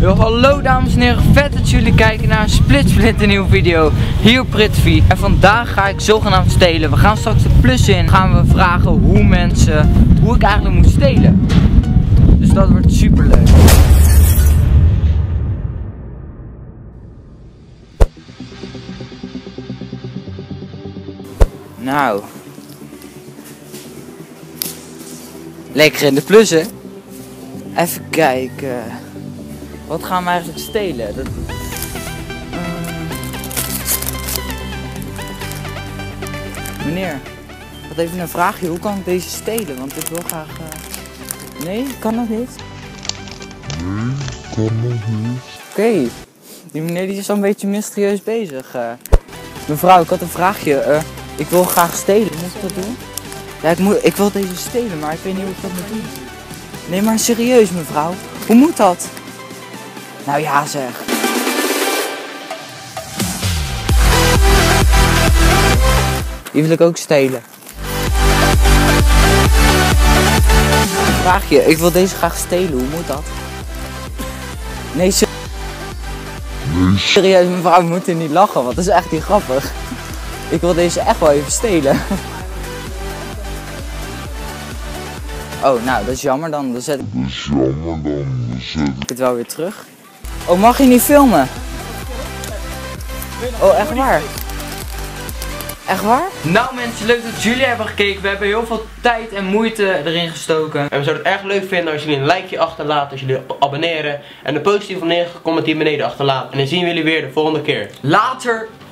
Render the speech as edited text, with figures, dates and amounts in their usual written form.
Yo, hallo dames en heren, vet dat jullie kijken naar een splinternieuwe video hier op Prithvi. En vandaag ga ik zogenaamd stelen. We gaan straks de plus in, gaan we vragen hoe ik eigenlijk moet stelen. Dus dat wordt super leuk. Nou, lekker in de plus, hè? Even kijken. Wat gaan we eigenlijk stelen? Meneer, wat even een vraagje. Hoe kan ik deze stelen? Want ik wil graag... Nee, kan dat niet? Nee, kan nog niet. Oké. Die meneer die is al een beetje mysterieus bezig. Mevrouw, ik had een vraagje. Ik wil graag stelen. Moet ik dat doen? Ja, ik wil deze stelen, maar ik weet niet hoe ik dat moet doen. Nee, maar serieus mevrouw. Hoe moet dat? Nou ja zeg. Die wil ik ook stelen. Vraag je, ik wil deze graag stelen. Hoe moet dat? Nee, serieus mevrouw, we moeten niet lachen, want dat is echt niet grappig. Ik wil deze echt wel even stelen. Oh, nou, dat is jammer dan. Dan zet ik het wel weer terug. Oh, mag je niet filmen? Oh, echt waar? Echt waar? Nou mensen, leuk dat jullie hebben gekeken. We hebben heel veel tijd en moeite erin gestoken. En we zouden het erg leuk vinden als jullie een likeje achterlaten, als jullie abonneren. En een positieve of negatieve comment hier beneden achterlaten. En dan zien we jullie weer de volgende keer. Later!